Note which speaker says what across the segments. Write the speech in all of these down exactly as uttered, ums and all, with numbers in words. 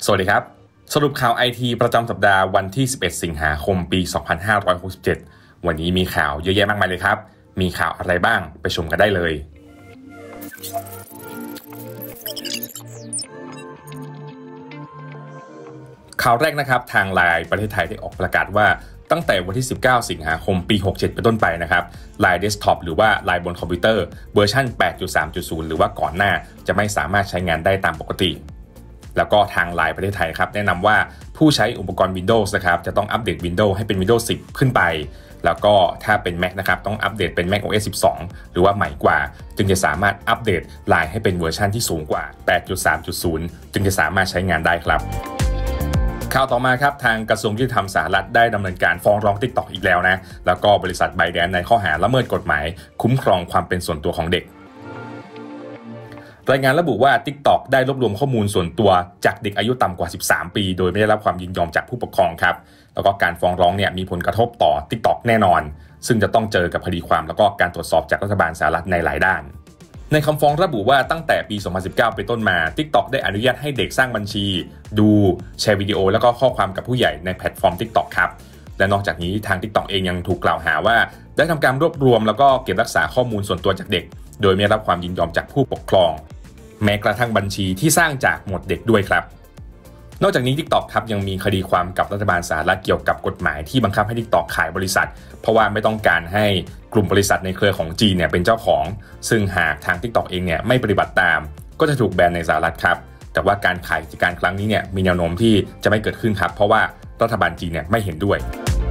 Speaker 1: สวัสดีครับสรุปข่าว ไอ ที ประจำสัปดาห์วันที่สิบเอ็ดสิงหาคมปีสองพันห้าร้อยหกสิบเจ็ดวันนี้มีข่าวเยอะแยะมากมายเลยครับมีข่าวอะไรบ้างไปชมกันได้เลยข่าวแรกนะครับทางไลน์ประเทศไทยได้ออกประกาศว่าตั้งแต่วันที่สิบเก้าสิงหาคมปีหกสิบเจ็ดเป็นต้นไปนะครับ ไลน์ Desktop หรือว่า ไลน์ บนคอมพิวเตอร์เวอร์ชัน แปดจุดสามจุดศูนย์ หรือว่าก่อนหน้าจะไม่สามารถใช้งานได้ตามปกติแล้วก็ทาง ไลน์ ประเทศไทยครับแนะนำว่าผู้ใช้อุปกรณ์ Windows นะครับจะต้องอัปเดต Windows ให้เป็น Windows สิบขึ้นไปแล้วก็ถ้าเป็น Mac นะครับต้องอัปเดตเป็น macOS สิบสองหรือว่าใหม่กว่าจึงจะสามารถอัปเดต ไลน์ ให้เป็นเวอร์ชันที่สูงกว่า แปดจุดสามจุดศูนย์ จึงจะสามารถใช้งานได้ครับข่าวต่อมาครับทางกระทรวงยุติธรรมสหรัฐได้ดำเนินการฟ้องร้อง TikTok อีกแล้วนะแล้วก็บริษัท ByteDance ในข้อหาละเมิดกฎหมายคุ้มครองความเป็นส่วนตัวของเด็กรายงานระบุว่า TikTok ได้รวบรวมข้อมูลส่วนตัวจากเด็กอายุต่ำกว่าสิบสามปีโดยไม่ได้รับความยินยอมจากผู้ปกครองครับแล้วก็การฟ้องร้องเนี่ยมีผลกระทบต่อ TikTok แน่นอนซึ่งจะต้องเจอกับคดีความแล้วก็การตรวจสอบจากรัฐบาลสหรัฐในหลายด้านในคำฟ้องระบุว่าตั้งแต่ปีสองพันสิบเก้าเป็นต้นมา TikTok ได้อนุญาตให้เด็กสร้างบัญชีดูแชร์วิดีโอแล้วก็ข้อความกับผู้ใหญ่ในแพลตฟอร์ม TikTok ครับและนอกจากนี้ทาง TikTok เองยังถูกกล่าวหาว่าได้ทำการรวบรวมแล้วก็เก็บรักษาข้อมูลส่วนตัวจากเด็กโดยไม่ได้รับความยินยอมจากผู้ปกครองแม้กระทั่งบัญชีที่สร้างจากหมวดเด็กด้วยครับนอกจากนี้ TikTok ครับยังมีคดีความกับรัฐบาลสหรัฐเกี่ยวกับกฎหมายที่บังคับให้ TikTok ขายบริษัทเพราะว่าไม่ต้องการให้กลุ่มบริษัทในเครือของจีนเนี่ยเป็นเจ้าของซึ่งหากทาง TikTok เองเนี่ยไม่ปฏิบัติตามก็จะถูกแบนในสหรัฐครับแต่ว่าการขายกิจการครั้งนี้เนี่ยมีแนวโน้มที่จะไม่เกิดขึ้นครับเพราะว่ารัฐบาลจีนเนี่ยไม่เห็นด้วย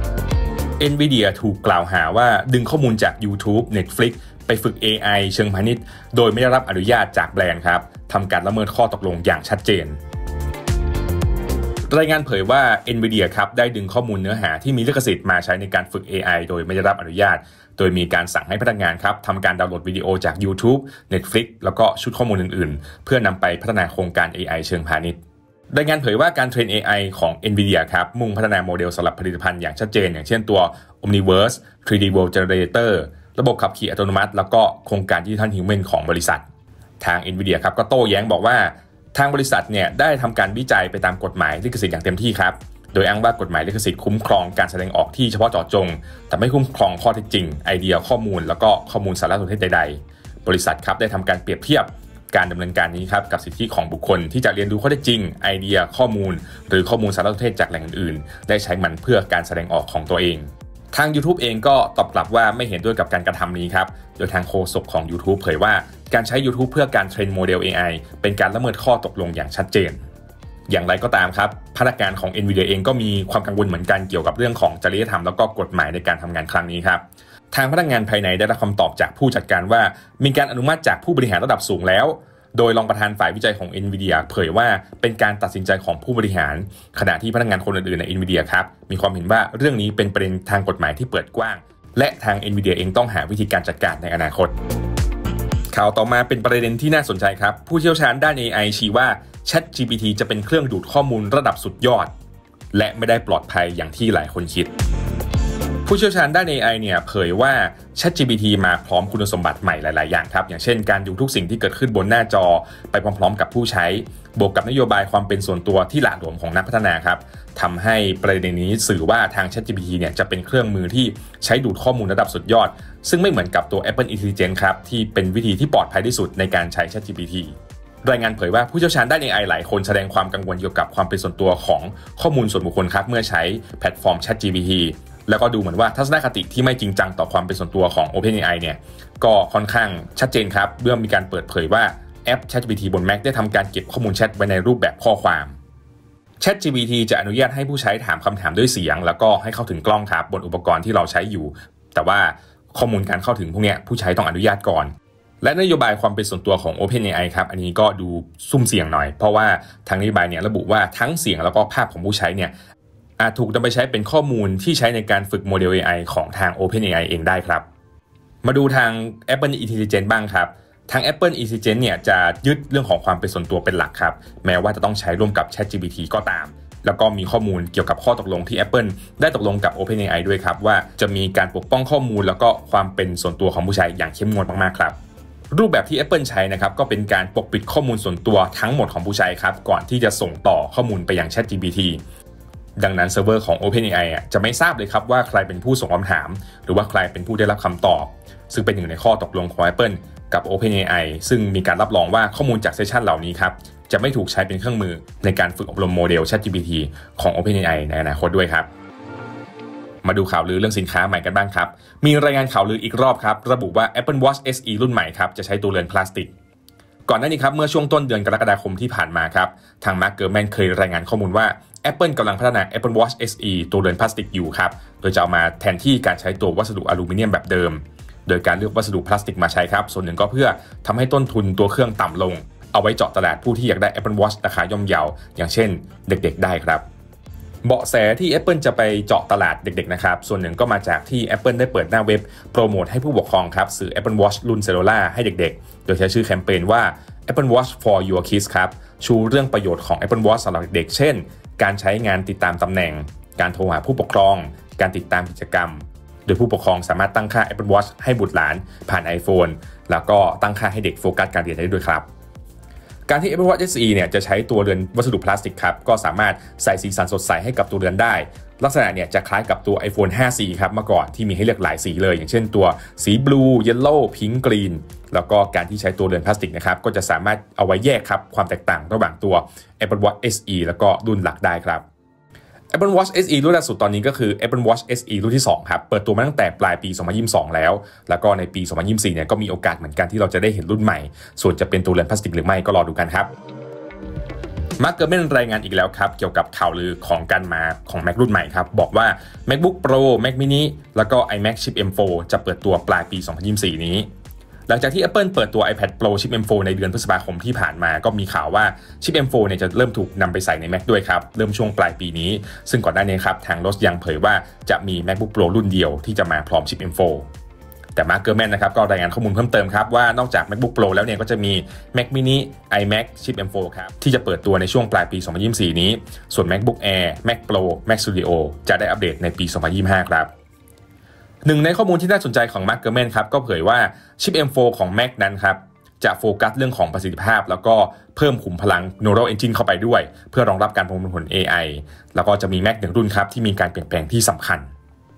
Speaker 1: Nvidia ถูกกล่าวหาว่าดึงข้อมูลจาก YouTube Netflix ไปฝึก เอ ไอ เชิงพาณิชย์โดยไม่ได้รับอนุญาตจากแบรนด์ครับทำการละเมิดข้อตกลงอย่างชัดเจนรายงานเผยว่า Nvidia ครับได้ดึงข้อมูลเนื้อหาที่มีลิขสิทธิ์มาใช้ในการฝึก เอ ไอ โดยไม่ได้รับอนุญาตโดยมีการสั่งให้พนักงานครับทำการดาวน์โหลดวิดีโอจาก YouTube Netflix แล้วก็ชุดข้อมูลอื่นๆเพื่อนำไปพัฒนาโครงการ เอ ไอ เชิงพาณิชย์รายงานเผยว่าการเทรน เอ ไอ ของ Nvidia ครับมุ่งพัฒนาโมเดลสำหรับผลิตภัณฑ์อย่างชัดเจนอย่างเช่นตัว Omniverse ทรี ดี World Generator ระบบขับขี่อัตโนมัติแล้วก็โครงการ Digital Human ของบริษัททาง Nvidia ครับก็โต้แย้งบอกว่าทางบริษัทเนี่ยได้ทำการวิจัยไปตามกฎหมายลิขสิทธิ์อย่างเต็มที่ครับโดยอ้างว่ากฎหมายลิขสิทธิ์คุ้มครองการแสดงออกที่เฉพาะเจาะจงแต่ไม่คุ้มครองข้อเท็จจริงไอเดียข้อมูลแล้วก็ข้อมูลสารสนเทศใดๆบริษัทครับได้ทำการเปรียบเทียบการดำเนินการนี้ครับกับสิทธิของบุคคลที่จะเรียนรู้ข้อเท็จจริงไอเดียข้อมูลหรือข้อมูลสารสนเทศจากแหล่งอื่นๆได้ใช้มันเพื่อการแสดงออกของตัวเองทาง YouTube เองก็ตอบกลับว่าไม่เห็นด้วยกับการกระทำนี้ครับโดยทางโฆษกของ YouTube เผยว่าการใช้ YouTube เพื่อการเทรนโมเดล เอ ไอ เป็นการละเมิดข้อตกลงอย่างชัดเจนอย่างไรก็ตามครับพนักงานของ Nvidia เองก็มีความกังวลเหมือนกันเกี่ยวกับเรื่องของจริยธรรมแล้วก็กฎหมายในการทำงานครั้งนี้ครับทางพนักงานภายในได้รับคำตอบจากผู้จัดการว่ามีการอนุมัติจากผู้บริหารระดับสูงแล้วโดยรองประธานฝ่ายวิจัยของ Nvidia เผยว่าเป็นการตัดสินใจของผู้บริหารขณะที่พนักงานคนอื่นๆใน Nvidia ครับมีความเห็นว่าเรื่องนี้เป็นประเด็นทางกฎหมายที่เปิดกว้างและทาง Nvidia เองต้องหาวิธีการจัดการในอนาคตข่าวต่อมาเป็นประเด็นที่น่าสนใจครับผู้เชี่ยวชาญด้าน เอ ไอ ชี้ว่า ChatGPT จะเป็นเครื่องดูดข้อมูลระดับสุดยอดและไม่ได้ปลอดภัยอย่างที่หลายคนคิดผู้เชี่ยวชาญด้าน เอ ไอ เนี่ยเผยว่า ChatGPT มาพร้อมคุณสมบัติใหม่หลายๆอย่างครับอย่างเช่นการดูทุกสิ่งที่เกิดขึ้นบนหน้าจอไปพร้อมๆกับผู้ใช้บวกกับนโยบายความเป็นส่วนตัวที่หละหลวมของนักพัฒนาครับทำให้ประเด็นนี้สื่อว่าทาง ChatGPT เนี่ยจะเป็นเครื่องมือที่ใช้ดูดข้อมูลระดับสุดยอดซึ่งไม่เหมือนกับตัว Apple Intelligence ครับที่เป็นวิธีที่ปลอดภัยที่สุดในการใช้ ChatGPT รายงานเผยว่าผู้เชี่ยวชาญด้าน เอ ไอ หลายคนแสดงความกังวลเกี่ยวกับความเป็นส่วนตัวของข้อมูลส่วนบุคคลครับเมื่อใช้แพลตฟอร์ม ChatGPT แล้วก็ดูเหมือนว่าทัศนคติที่ไม่จริงจังต่อความเป็นส่วนตัวของ OpenAI เนี่ยก็ค่อนข้างชัดเจนครับเมื่อมีการเปิดเผยว่าแอป ChatGPT บน Mac ได้ทำการเก็บข้อมูลแชทไว้ในรูปแบบข้อความ ChatGPT จะอนุญาตให้ผู้ใช้ถามคำถามด้วยเสียงแล้วก็ให้เข้าถึงกล้องครับบนอุปกรณ์ที่เราใช้อยู่แต่ว่าข้อมูลการเข้าถึงพวกนี้ผู้ใช้ต้องอนุญาตก่อนและนโยบายความเป็นส่วนตัวของ OpenAI ครับอันนี้ก็ดูซุ่มเสี่ยงหน่อยเพราะว่าทางนโยบายเนี่ยระบุว่าทั้งเสียงแล้วก็ภาพของผู้ใช้เนี่ยอาจถูกนำไปใช้เป็นข้อมูลที่ใช้ในการฝึกโมเดล เอ ไอ ของทาง OpenAI เองได้ครับมาดูทาง Apple Intelligence บ้างครับทาง Apple Intelligence เนี่ยจะยึดเรื่องของความเป็นส่วนตัวเป็นหลักครับแม้ว่าจะต้องใช้ร่วมกับ ChatGPT ก็ตามแล้วก็มีข้อมูลเกี่ยวกับข้อตกลงที่ Apple ได้ตกลงกับ OpenAI ด้วยครับว่าจะมีการปกป้องข้อมูลแล้วก็ความเป็นส่วนตัวของผู้ใช้อย่างเข้มงวดมากๆครับรูปแบบที่ Apple ใช้นะครับก็เป็นการปกปิดข้อมูลส่วนตัวทั้งหมดของผู้ใช้ครับก่อนที่จะส่งต่อข้อมูลไปยัง ChatGPT ดังนั้นเซิร์ฟเวอร์ของ OpenAI จะไม่ทราบเลยครับว่าใครเป็นผู้ส่งคำถามหรือว่าใครเป็นผู้ได้รับคำตอบซึ่งเป็นหนึ่งในข้อตกลงของ Apple กับ OpenAI ซึ่งมีการรับรองว่าข้อมูลจากเซสชันเหล่านี้ครับจะไม่ถูกใช้เป็นเครื่องมือในการฝึกอบรมโมเดล ChatGPT ของ OpenAI ในอนาคตด้วยครับมาดูข่าวลือเรื่องสินค้าใหม่กันบ้างครับมีรายงานข่าวลืออีกรอบครับระบุว่า Apple Watch เอส อี รุ่นใหม่ครับจะใช้ตัวเรือนพลาสติกก่อนหน้านี้ครับเมื่อช่วงต้นเดือนกรกฎาคมที่ผ่านมาครับทางมาร์ค เกอร์แมนเคยรายงานข้อมูลว่า Apple กำลังพัฒนา Apple Watch เอส อี ตัวเรือนพลาสติกอยู่ครับโดยจะเอามาแทนที่การใช้ตัววัสดุอลูมิเนียมแบบเดิมโดยการเลือกวัสดุพลาสติกมาใช้ครับส่วนหนึ่งก็เพื่อทำให้ต้นทุนตัวเครื่องต่ำลงเอาไว้เจาะตลาดผู้ที่อยากได้ Apple Watch ราคาย่อมเยาอย่างเช่นเด็กๆได้ครับเบาะแสที่ Apple จะไปเจาะตลาดเด็กๆนะครับส่วนหนึ่งก็มาจากที่ Apple ได้เปิดหน้าเว็บโปรโมทให้ผู้ปกครองครับซื้อ Apple Watch รุ่น Cellular ให้เด็กๆโดยใช้ชื่อแคมเปญว่า Apple Watch for your kids ครับชูเรื่องประโยชน์ของ Apple Watch สำหรับเด็กๆเช่นการใช้งานติดตามตำแหน่งการโทรหาผู้ปกครองการติดตามกิจกรรมโดยผู้ปกครองสามารถตั้งค่า Apple Watch ให้บุตรหลานผ่าน iPhone แล้วก็ตั้งค่าให้เด็กโฟกัสการเรียนได้ด้วยครับการที่ Apple Watch เอส อี เนี่ยจะใช้ตัวเรือนวัสดุพลาสติกครับก็สามารถใส่สีสันสดใสให้กับตัวเรือนได้ลักษณะเนี่ยจะคล้ายกับตัว iPhone ไฟว์ ซี ครับเมื่อก่อนที่มีให้เลือกหลายสีเลยอย่างเช่นตัวสีบลูเยลโล่พิงค์กรีนแล้วก็การที่ใช้ตัวเรือนพลาสติกนะครับก็จะสามารถเอาไว้แยกครับความแตกต่างระหว่างตัว Apple Watch เอส อี แล้วก็รุ่นหลักได้ครับ Apple Watch เอส อี รุ่นล่าสุดตอนนี้ก็คือ Apple Watch เอส อี รุ่นที่สองครับเปิดตัวมาตั้งแต่ปลายปีสองพันยี่สิบสองแล้วแล้วก็ในปีสองพันยี่สิบสี่เนี่ยก็มีโอกาสเหมือนกันที่เราจะได้เห็นรุ่นใหม่ส่วนจะเป็นตัวเรือนพลาสติกหรือไม่ก็รอดูกันครับมาร์ค เกอร์แมนรายงานอีกแล้วครับเกี่ยวกับข่าวลือของการมาของ Mac รุ่นใหม่ครับบอกว่า MacBook Pro Mac Mini แล้วก็ iMac Chip เอ็ม โฟร์ จะเปิดตัวปลายปีสองพันยี่สิบสี่นี้หลังจากที่ Apple เปิดตัว iPad Pro Chip เอ็ม โฟร์ ในเดือนพฤษภาคมที่ผ่านมาก็มีข่าวว่า Chip เอ็ม โฟร์ เนี่ยจะเริ่มถูกนำไปใส่ใน Mac ด้วยครับเริ่มช่วงปลายปีนี้ซึ่งก่อนหน้านี้ครับทางรถยังเผยว่าจะมี MacBook Pro รุ่นเดียวที่จะมาพร้อม Chip เอ็ม โฟร์ แต่มาร์ค เกอร์แมนนะครับก็รายงานข้อมูลเพิ่มเติมครับว่านอกจาก MacBook Pro แล้วเนี่ยก็จะมี Mac Mini iMac Chip เอ็ม โฟร์ ครับที่จะเปิดตัวในช่วงปลายปีสองพันยี่สิบสี่นี้ส่วน MacBook Air Mac Pro Mac Studio จะได้อัปเดตในปีสองพันยี่สิบห้าครับหนึ่งในข้อมูลที่น่าสนใจของมาร์ค เกอร์แมนครับก็เผยว่า Chip เอ็ม โฟร์ ของ Mac นั้นครับจะโฟกัสเรื่องของประสิทธิภาพแล้วก็เพิ่มขุมพลัง Neural Engine เข้าไปด้วยเพื่อรองรับการประมวลผล เอ ไอ แล้วก็จะมี Mac หนึ่งรุ่นครับที่มีการเปลี่ยนแปลงที่สำคัญ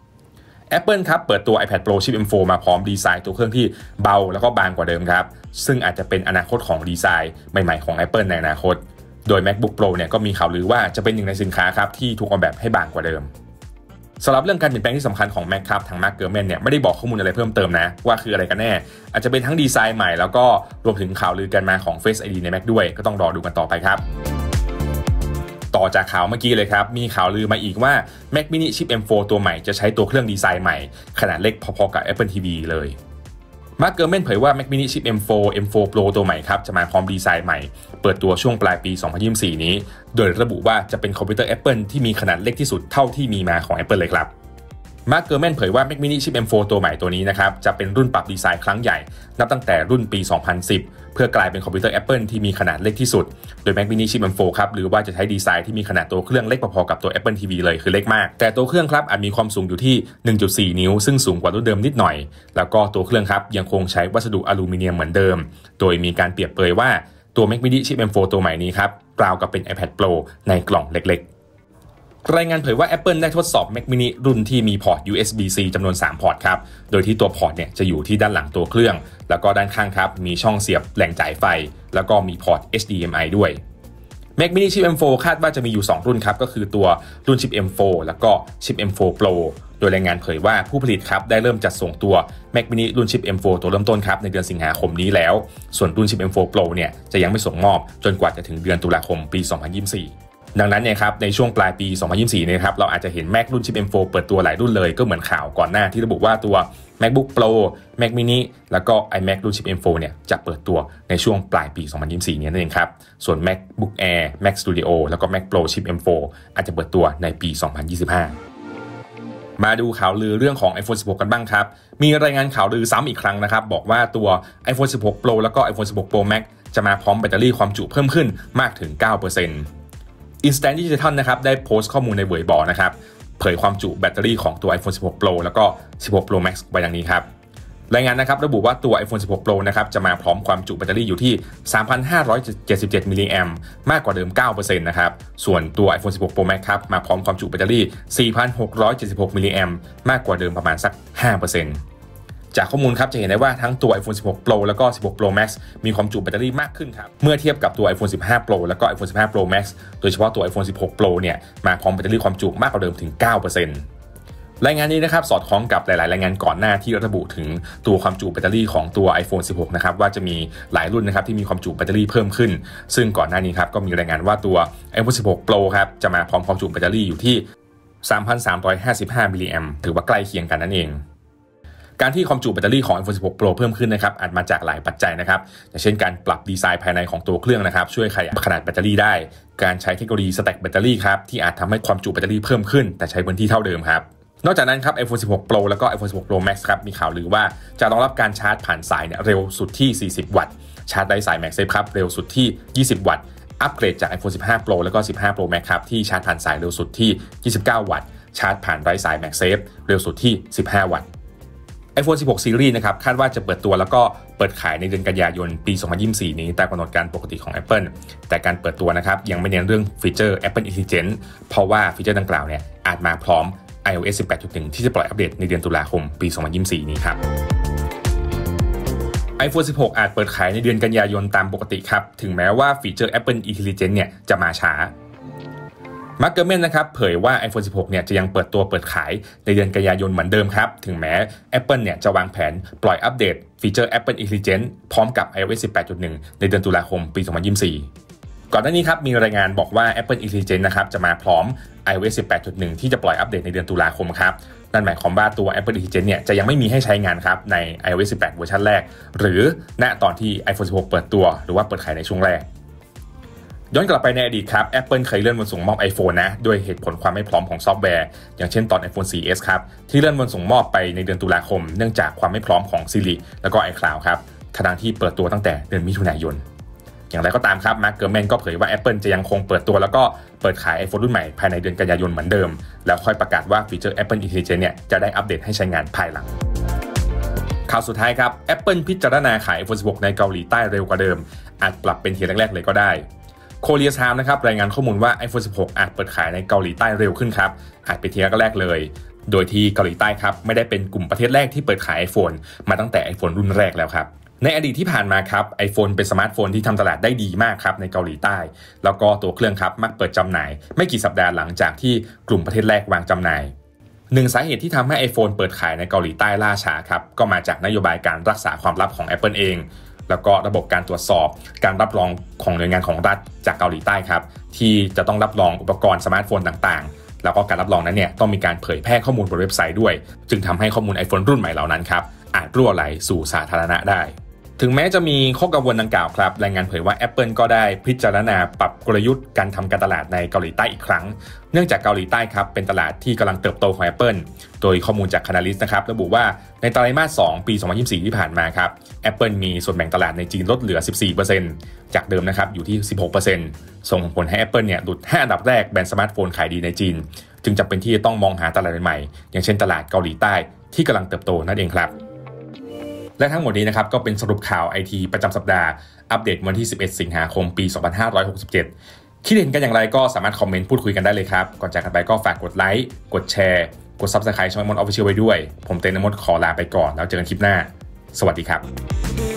Speaker 1: Apple ครับเปิดตัว iPad Pro Chip เอ็ม โฟร์ มาพร้อมดีไซน์ตัวเครื่องที่เบาแล้วก็บางกว่าเดิมครับซึ่งอาจจะเป็นอนาคตของดีไซน์ใหม่ๆของ Apple ในอนาคตโดย MacBook Pro เนี่ยก็มีข่าวลือว่าจะเป็นหนึ่งในสินค้าครับที่ถูกออกแบบให้บางกว่าเดิมสำหรับเรื่องการเปลี่ยนแปลงที่สำคัญของ Mac ครับทาง Mark Gurman เนี่ยไม่ได้บอกข้อมูลอะไรเพิ่มเติมนะว่าคืออะไรกันแน่อาจจะเป็นทั้งดีไซน์ใหม่แล้วก็รวมถึงข่าวลือกันมาของ Face ไอ ดี ใน Mac ด้วยก็ต้องรอดูกันต่อไปครับต่อจากข่าวเมื่อกี้เลยครับมีข่าวลือมาอีกว่า Mac Mini Chip เอ็ม โฟร์ ตัวใหม่จะใช้ตัวเครื่องดีไซน์ใหม่ขนาดเล็กพอๆกับ Apple ที วี เลยมาร์ค เกอร์แมนเผยว่า Mac Mini Chip เอ็ม โฟร์ เอ็ม โฟร์ Pro ตัวใหม่ครับจะมาพร้อมดีไซน์ใหม่เปิดตัวช่วงปลายปีสองพันยี่สิบสี่นี้โดยระบุว่าจะเป็นคอมพิวเตอร์ Apple ที่มีขนาดเล็กที่สุดเท่าที่มีมาของ Apple เลยครับมาร์ค เกอร์แมนเผยว่า Mac Mini Chip เอ็ม โฟร์ ตัวใหม่ตัวนี้นะครับจะเป็นรุ่นปรับดีไซน์ครั้งใหญ่นับตั้งแต่รุ่นปีสองพันสิบเพื่อกลายเป็นคอมพิวเตอร์ Apple ที่มีขนาดเล็กที่สุดโดย Mac Mini Chip เอ็ม โฟร์ ครับหรือว่าจะใช้ดีไซน์ที่มีขนาดตัวเครื่องเล็กพอๆกับตัว Apple ที วี เลยคือเล็กมากแต่ตัวเครื่องครับอาจมีความสูงอยู่ที่ หนึ่งจุดสี่ นิ้วซึ่งสูงกว่ารุ่นเดิมนิดหน่อยแล้วก็ตัวเครื่องครับยังคงใช้วัสดุอลูมิเนียมเหมือนเดิมโดยมีการเปรียบเปรยว่าตัว Mac Mini Chip เอ็ม โฟร์ ตัวใหม่นี้ครับราวกับเป็น iPad Pro ในกล่องเล็กๆรายงานเผยว่า Apple ได้ทดสอบ Mac Mini รุ่นที่มีพอร์ต ยู เอส บี ซี จำนวนสามพอร์ตครับโดยที่ตัวพอร์ตเนี่ยจะอยู่ที่ด้านหลังตัวเครื่องแล้วก็ด้านข้างครับมีช่องเสียบแหล่งจ่ายไฟแล้วก็มีพอร์ต เอช ดี เอ็ม ไอ ด้วย Mac Mini Chip เอ็ม โฟร์ คาดว่าจะมีอยู่สองรุ่นครับก็คือตัวรุ่น Chip เอ็ม โฟร์ แล้วก็ Chip เอ็ม โฟร์ Pro โดยรายงานเผยว่าผู้ผลิตครับได้เริ่มจัดส่งตัว Mac Mini รุ่น Chip เอ็ม โฟร์ ตัวเริ่มต้นครับในเดือนสิงหาคมนี้แล้วส่วนรุ่น Chip เอ็ม โฟร์ Pro เนี่ยจะยังไม่ส่งมอบจนกว่าจะถึงเดือนตุลาคมปีสองพันยี่สิบสี่ดังนั้นเนี่ยครับในช่วงปลายปีสองพันยี่สิบสี่นะครับเราอาจจะเห็น Mac รุ่น Chip เอ็ม โฟร์ เปิดตัวหลายรุ่นเลยก็เหมือนข่าวก่อนหน้าที่ระบุว่าตัว MacBook Pro Mac Mini แล้วก็ iMac รุ่น Chip เอ็ม โฟร์ เนี่ยจะเปิดตัวในช่วงปลายปีสองพันยี่สิบสี่นี้นั่นเองครับส่วน MacBook Air Mac Studio แล้วก็ Mac Pro Chip เอ็ม โฟร์ อาจจะเปิดตัวในปีสองพันยี่สิบห้ามาดูข่าวลือเรื่องของ iPhone สิบหก กันบ้างครับมีรายงานข่าวลือซ้ำอีกครั้งนะครับบอกว่าตัว iPhone สิบหก Pro แล้วก็ iPhone สิบหก Pro Max จะมาพร้อมแบตเตอรี่ความจุเพิ่มขึ้นมากถึง เก้าเปอร์เซ็นต์Instant Digital นะครับได้โพสต์ข้อมูลในเว็บบอร์ดนะครับเผยความจุแบตเตอรี่ของตัว iPhone สิบหก Pro แล้วก็ สิบหก Pro Max ไว้ดังนี้ครับรายงานนะครับระบุว่าตัว iPhone สิบหก Pro นะครับจะมาพร้อมความจุแบตเตอรี่อยู่ที่ สามพันห้าร้อยเจ็ดสิบเจ็ด มิลลิแอมป์มากกว่าเดิม เก้าเปอร์เซ็นต์ นะครับส่วนตัว iPhone สิบหก Pro Max ครับมาพร้อมความจุแบตเตอรี่ สี่พันหกร้อยเจ็ดสิบหก มิลลิแอมป์มากกว่าเดิมประมาณสัก ห้าเปอร์เซ็นต์ จากข้อมูลครับจะเห็นได้ว่าทั้งตัว iPhone สิบหก Pro แล้วก็ สิบหก Pro Max มีความจุแบตเตอรี่มากขึ้นครับเมื่อเทียบกับตัว iPhone สิบห้า Pro แล้วก็ iPhone สิบห้า Pro Max โดยเฉพาะตัว iPhone สิบหก Pro เนี่ยมาพร้อมแบตเตอรี่ความจุมากกว่าเดิมถึง เก้าเปอร์เซ็นต์ รายงานนี้นะครับสอดคล้องกับหลายๆรายงานก่อนหน้าที่ระบุถึงตัวความจุแบตเตอรี่ของตัว iPhone สิบหก นะครับว่าจะมีหลายรุ่นนะครับที่มีความจุแบตเตอรี่เพิ่มขึ้นซึ่งก่อนหน้านี้ครับก็มีรายงานว่าตัว iPhone สิบหก Pro ครับจะมาพร้อมความจุแบตเตอรี่อยู่ที่ สามพันสามร้อยห้าสิบห้า มิลลิแอมป์ถือว่าใกล้เคียงกันนั่นเองการที่ความจุแบตเตอรี่ของ iPhone สิบหก Pro เพิ่มขึ้นนะครับอาจมาจากหลายปัจจัยนะครับอย่างเช่นการปรับดีไซน์ภายในของตัวเครื่องนะครับช่วยขยายขนาดแบตเตอรี่ได้การใช้เทคโนโลยี Stack แบตเตอรี่ครับที่อาจทำให้ความจุแบตเตอรี่เพิ่มขึ้นแต่ใช้พื้นที่เท่าเดิมครับนอกจากนั้นครับ iPhone สิบหก Pro แล้วก็ iPhone สิบหก Pro Max ครับมีข่าวลือว่าจะรองรับการชาร์จผ่านสายเนี่ยเร็วสุดที่สี่สิบวัตต์ชาร์จไร้สาย MagSafe ครับเร็วสุดที่ยี่สิบวัตต์อัปเกรดจาก iPhone สิบห้า Pro แล้วก็สิบห้า Pro Max ครับที่ชาร์จผ่านสายเร็วสุดที่ยี่สิบเก้าวัตต์ชาร์จผ่านไร้สาย MagSafe เร็วสุดที่สิบห้าวัตต์ iPhone สิบหก Series นะครับคาดว่าจะเปิดตัวแล้วก็เปิดขายในเดือนกันยายนปีสองพันยี่สิบสี่นี้ตามกำหนดการปกติของ Apple แต่การเปิดตัวนะครับยังไม่เน้นเรื่องฟีเจอร์ Apple Intelligence เพราะว่าฟีเจอร์ดังกล่าวเนี่ยอาจมาพร้อม iOS สิบแปดจุดหนึ่ง ที่จะปล่อยอัปเดตในเดือนตุลาคมปีสองพันยี่สิบสี่นี้ครับ iPhone สิบหก อาจเปิดขายในเดือนกันยายนตามปกติครับถึงแม้ว่าฟีเจอร์ Apple Intelligence เนี่ยจะมาช้ามาร์ค เกอร์เมนนะครับเผยว่า iPhone สิบหก เนี่ยจะยังเปิดตัวเปิดขายในเดือนกันยายนเหมือนเดิมครับถึงแม้ Apple เนี่ยจะวางแผนปล่อยอัปเดตฟีเจอร์ Apple Intelligence พร้อมกับ iOS สิบแปดจุดหนึ่ง ในเดือนตุลาคมปีสองพันยี่สิบสี่ก่อนหน้านี้ครับมีรายงานบอกว่า Apple Intelligence นะครับจะมาพร้อม iOS สิบแปดจุดหนึ่ง ที่จะปล่อยอัปเดตในเดือนตุลาคมครับนั่นหมายความว่าตัว Apple Intelligence เนี่ยจะยังไม่มีให้ใช้งานครับใน iOS สิบแปด เวอร์ชันแรกหรือณตอนที่ iPhone สิบหก เปิดตัวหรือว่าเปิดขายในช่วงแรกย้อนกลับไปในอดีตครับ Apple เคยเลื่อนวันส่งมอบ iPhone นะด้วยเหตุผลความไม่พร้อมของซอฟต์แวร์อย่างเช่นตอน iPhone โฟร์ เอส ครับที่เลื่อนวันส่งมอบไปในเดือนตุลาคมเนื่องจากความไม่พร้อมของ Siri แล้วก็ iCloud ครับขณะที่เปิดตัวตั้งแต่เดือนมิถุนายนอย่างไรก็ตามครับมาร์ค เกอร์แมนก็เผยว่า Apple จะยังคงเปิดตัวแล้วก็เปิดขาย iPhone รุ่นใหม่ภายในเดือนกันยายนเหมือนเดิมแล้วค่อยประกาศว่าฟีเจอร์ Apple Intelligence เนี่ยจะได้อัปเดตให้ใช้งานภายหลังข่าวสุดท้ายครับ Apple พิจารณาขาย iPhone สิบหก ในเกาหลีใต้เร็วกว่าเดิมอาจปรับเป็นทีแรกๆเลยก็ได้โคเรียไทม์นะครับรายงานข้อมูลว่า iPhone สิบหก อาจเปิดขายในเกาหลีใต้เร็วขึ้นครับอาจเป็นทีแรกๆเลยโดยที่เกาหลีใต้ครับไม่ได้เป็นกลุ่มประเทศแรกที่เปิดขาย iPhone มาตั้งแต่ iPhone รุ่นแรกแล้วครับในอดีตที่ผ่านมาครับ iPhone เป็นสมาร์ทโฟนที่ทำตลาดได้ดีมากครับในเกาหลีใต้แล้วก็ตัวเครื่องครับมักเปิดจำหน่ายไม่กี่สัปดาห์หลังจากที่กลุ่มประเทศแรกวางจำหน่ายหนึ่งสาเหตุที่ทำให้ iPhone เปิดขายในเกาหลีใต้ล่าช้าครับก็มาจากนโยบายการรักษาความลับของ Apple เองแล้วก็ระบบการตรวจสอบการรับรองของหน่วยงานของรัฐจากเกาหลีใต้ครับที่จะต้องรับรองอุปกรณ์สมาร์ทโฟนต่างๆแล้วก็การรับรองนั้นเนี่ยต้องมีการเผยแพร่ข้อมูลบนเว็บไซต์ด้วยจึงทำให้ข้อมูล iPhone รุ่นใหม่เหล่านั้นครับอาจรั่วไหลสู่สาธารณะได้ถึงแม้จะมีข้อกังวลดังกล่าวครับรายงานเผยว่า Apple ก็ได้พิจารณาปรับกลยุทธ์การทำการตลาดในเกาหลีใต้อีกครั้งเนื่องจากเกาหลีใต้ครับเป็นตลาดที่กำลังเติบโตของ Apple โดยข้อมูลจาก Canalys นะครับระบุว่าในไตรมาสสองปีสองพันยี่สิบสี่ที่ผ่านมาครับ Apple มีส่วนแบ่งตลาดในจีนลดเหลือ สิบสี่เปอร์เซ็นต์ จากเดิมนะครับอยู่ที่ สิบหกเปอร์เซ็นต์ ส่งผลให้ Apple เนี่ยหลุดห้าอันดับแรกแบรนด์สมาร์ทโฟนขายดีในจีนจึงจำเป็นที่จะต้องมองหาตลาดใหม่ๆอย่างเช่นตลาดเกาหลีใต้ที่กำลังเติบโตนั่นเองครับและทั้งหมดนี้นะครับก็เป็นสรุปข่าว ไอ ที ประจำสัปดาห์อัปเดตวันที่สิบเอ็ดสิงหาคมปีสองพันห้าร้อยหกสิบเจ็ดคิดเห็นกันอย่างไรก็สามารถคอมเมนต์พูดคุยกันได้เลยครับก่อนจากกันไปก็ฝากกดไลค์กดแชร์กด Subscribe ช่องมด Official ไว้ด้วยผมเต้นมดขอลาไปก่อนแล้วเจอกันคลิปหน้าสวัสดีครับ